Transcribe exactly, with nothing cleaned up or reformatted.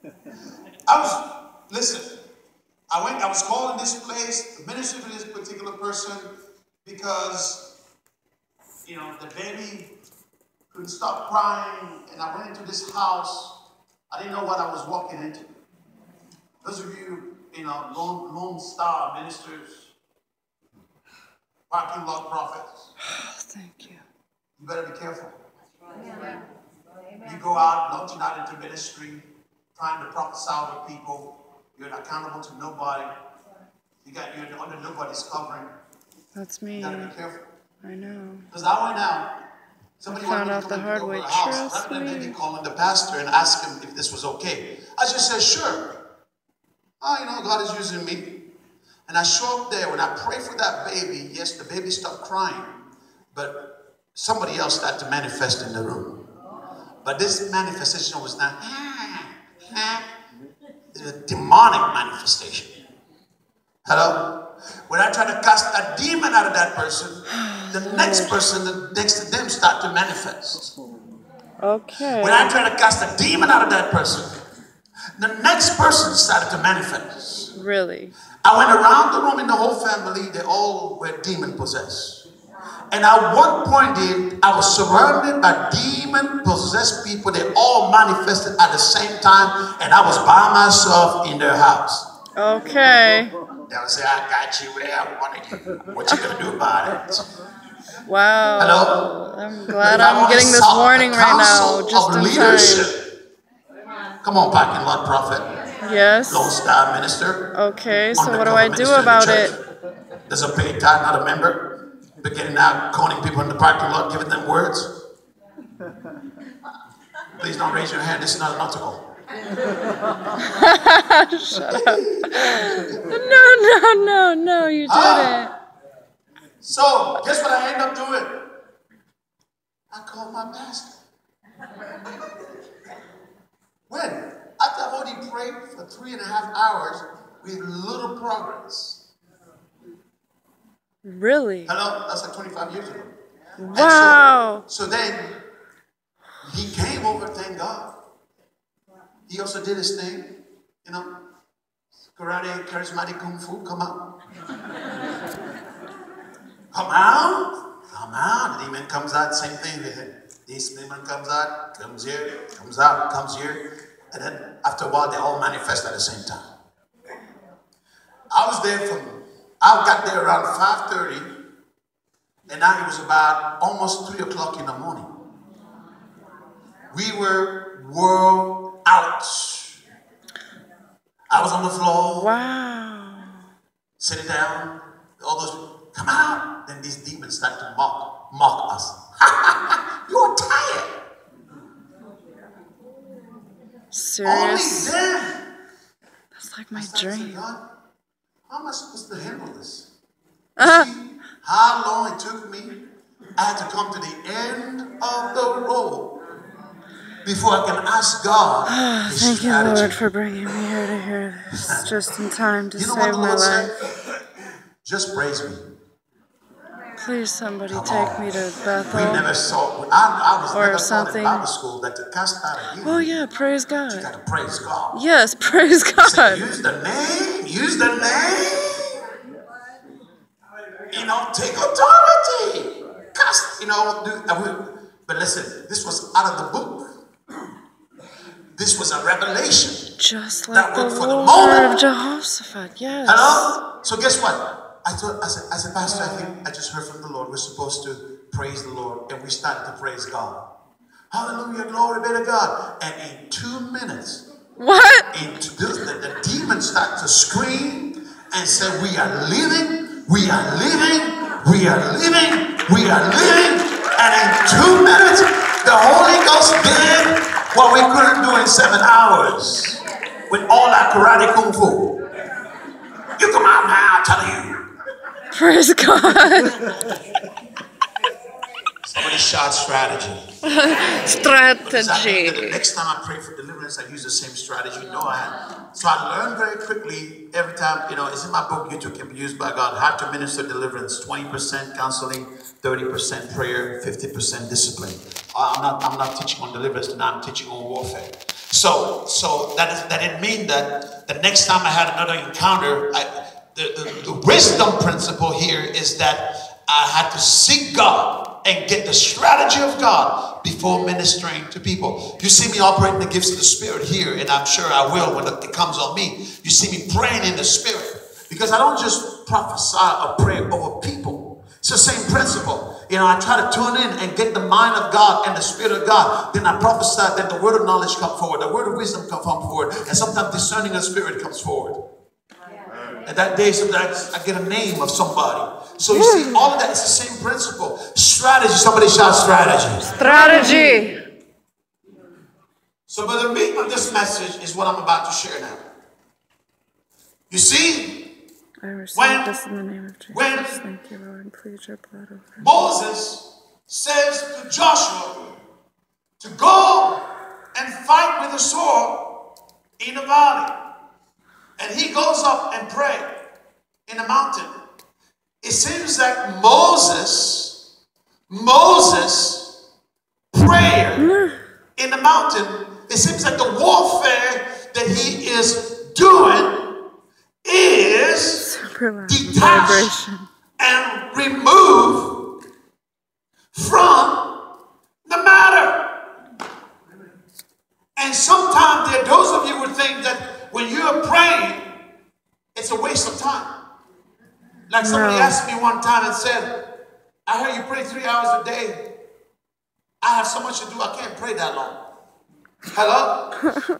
I was, listen, I went, I was called in this place, to minister to this particular person because, you know, the baby couldn't stop crying, and I went into this house. I didn't know what I was walking into. Those of you, you know, Lone, Lone Star ministers, parking lot prophets. Thank you. You better be careful. Amen. You go out, launching out into ministry, trying to prophesy to people. You're not accountable to nobody. You got you're under nobody's covering. That's me. You gotta be careful. I know. Because I went out. Somebody I found out the hard way. Trust rather than me. maybe calling the pastor and ask him if this was okay. I just said, sure. Oh, you know, God is using me. And I show up there. When I pray for that baby, yes, the baby stopped crying. But somebody else started to manifest in the room. But this manifestation was not a demonic manifestation. Hello? When I try to cast a demon out of that person, the next person next to them start to manifest. Okay. When I try to cast a demon out of that person, the next person started to manifest. Really? I went around the room in the whole family, they all were demon possessed. And at one point in, I was surrounded by demon possessed people. They all manifested at the same time, and I was by myself in their house. Okay. They would say, I got you where I wanted you. What you gonna do about it? Wow. Hello? I'm glad I'm getting this warning right now, just in time. Come on, parking lot prophet. Yes. Lone Star minister. Okay, so what do I do about it? There's a paid tithe, not a member. Beginning now, coning people in the parking lot, giving them words. Please don't raise your hand. This is not an article. Shut up. No, no, no, no, you didn't. Uh, so, guess what I end up doing? I called my pastor. When? After I've already prayed for three and a half hours with little progress. Really? Hello? That's like twenty-five years ago. Wow. So, so then, he came over, thank God. He also did his thing, you know, karate, charismatic kung fu, come out. Come out, come out. The demon comes out, same thing. This demon comes out, comes here, comes out, comes here. And then after a while, they all manifest at the same time. I was there from, I got there around five thirty, and now it was about almost three o'clock in the morning. We were world out. I was on the floor. Wow. Sitting down. All those, come out. Then these demons start to mock, mock us. You're tired. Serious? Only then. That's like my dream. God, how am I supposed to handle this? Uh-huh. See how long it took me? I had to come to the end of the road before I can ask God. Thank strategy. you, Lord, for bringing me here to hear this just in time to you know save my life. Said? Just praise me. Please, somebody Come take on. me to Bethel. We never saw. I, I was or never something. taught in Bible school that to cast out a demon. Oh yeah, praise God. You got to praise God. Yes, praise God. So use the name. Use the name. You know, take authority. Cast. You know, do. But listen, this was out of the book. This was a revelation. Just like the for Lord the of Jehoshaphat, yes. Hello? So guess what? I thought, I said, I said, Pastor, I think I just heard from the Lord. We're supposed to praise the Lord. And we started to praise God. Hallelujah, glory be to God. And in two minutes, what? In two, the, the demons start to scream and say, we are living, we are living, we are living, we are living. And in two minutes, the Holy Ghost did what we couldn't do in seven hours with all our karate kung fu. You come out now, I'm telling you. Praise God. Somebody shout strategy. Strategy. The next time I pray for deliverance, I use the same strategy. No, I had. So I learned very quickly every time, you know, it's in my book, You Too Can Be Used by God, How to Minister Deliverance. twenty percent counseling, thirty percent prayer, fifty percent discipline. I'm not, I'm not teaching on deliverance tonight, I'm teaching on warfare. So, so that is, that didn't mean that the next time I had another encounter, I, the, the, the wisdom principle here is that I had to seek God and get the strategy of God before ministering to people. You see me operating the gifts of the Spirit here, and I'm sure I will when it comes on me. You see me praying in the Spirit, because I don't just prophesy or pray over people. It's the same principle. You know, I try to tune in and get the mind of God and the Spirit of God. Then I prophesy, then the word of knowledge comes forward, the word of wisdom comes forward, and sometimes discerning of spirit comes forward. Yeah. And that day, sometimes I get a name of somebody. So you see, all of that is the same principle. Strategy. Somebody shout strategy. Strategy. So, but the meat of this message is what I'm about to share now. You see, I receive when, this in the name of Jesus. when Thank you, Lord. Please your blood over me. Moses says to Joshua to go and fight with a sword in a valley, and he goes up and pray in a mountain. It seems like Moses, Moses prayer in the mountain, it seems like the warfare that he is doing is detached and removed from the matter. And sometimes there, those of you would think that when you're praying, it's a waste of time. Like somebody no. asked me one time and said, I heard you pray three hours a day. I have so much to do, I can't pray that long. Hello?